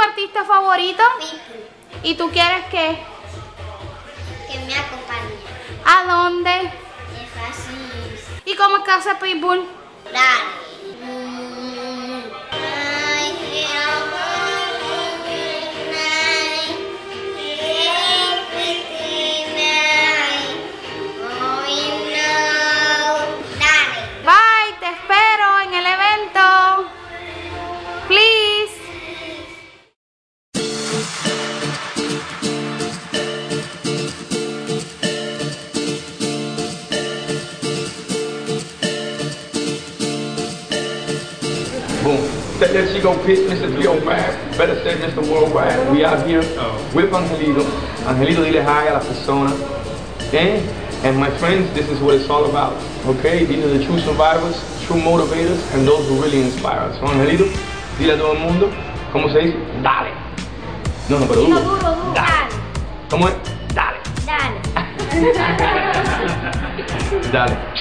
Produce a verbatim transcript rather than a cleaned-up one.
artista favorito? Pitbull. ¿Y tú quieres qué? Que me acompañe. ¿A dónde? Es fácil. ¿Y cómo es que hace Pitbull? Dale. Mm. Ay, quiero night. Pretty night. Oh, you know. Dale. Bye, te espero en el evento. Please. Boom. Set that Chico pitch, Mister three oh five. Better say Mister Worldwide. We out here with Angelito. Angelito, dile hi a las personas. And, and my friends, this is what it's all about. Okay? These are the true survivors, true motivators, and those who really inspire us. So, Angelito, dile a todo el mundo, ¿cómo se dice? Dale. No, no, pero duro. Duro, duro. Dale. ¿Cómo es? Dale. Dale. Dale.